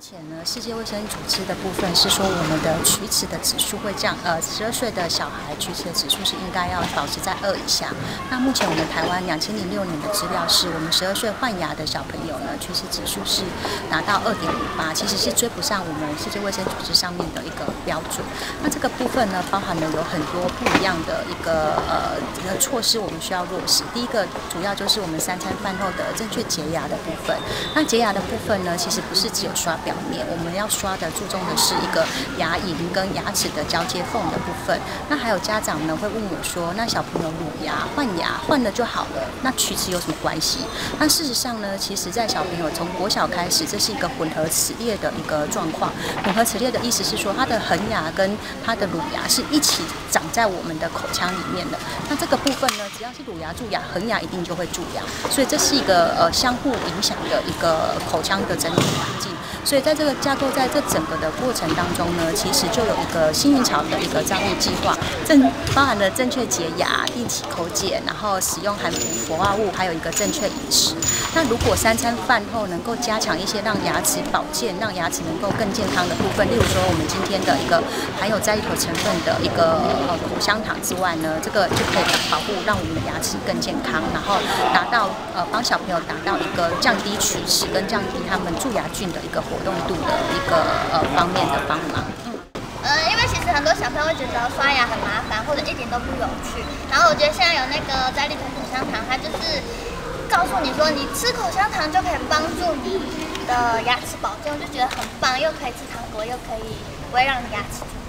前呢，世界卫生组织的部分是说，我们的龋齿的指数会降，12岁的小孩龋齿的指数是应该要保持在2以下。那目前我们台湾2006年的资料是，我们12岁换牙的小朋友呢，龋齿指数是达到2.58，其实是追不上我们世界卫生组织上面的一个标准。那这个部分呢，包含了有很多不一样的一个措施，我们需要落实。第一个主要就是我们3餐饭后的正确洁牙的部分。那洁牙的部分呢，其实不是只有刷表面，我们要刷的注重的是一个牙龈跟牙齿的交接缝的部分。那还有家长呢会问我说，那小朋友乳牙换牙换了就好了，那龋齿有什么关系？那事实上呢，其实在小朋友从国小开始，这是一个混合齿列的一个状况。混合齿列的意思是说，它的恒牙跟它的乳牙是一起长在我们的口腔里面的。那这个部分呢，只要是乳牙蛀牙，恒牙一定就会蛀牙，所以这是一个相互影响的一个口腔的整体环境。所以在这个架构，在这整个的过程当中呢，其实就有一个幸运草的一个照护计划，包含了正确洁牙、定期口检，然后使用含氟化物，还有一个正确饮食。那如果3餐饭后能够加强一些让牙齿保健、让牙齿能够更健康的部分，例如说我们今天的一个含有在一头成分的一个口香糖之外呢，这个就可以保护让我们的牙齿更健康，然后达到帮小朋友达到一个降低龋齿跟降低他们蛀牙菌的一个活动度的一个方面的帮忙。 因为其实很多小朋友会觉得刷牙很麻烦，或者一点都不有趣。然后我觉得现在有那个在利口口香糖，它就是告诉你说，你吃口香糖就可以帮助你的牙齿保健，我就觉得很棒，又可以吃糖果，又可以不会让你牙齿蛀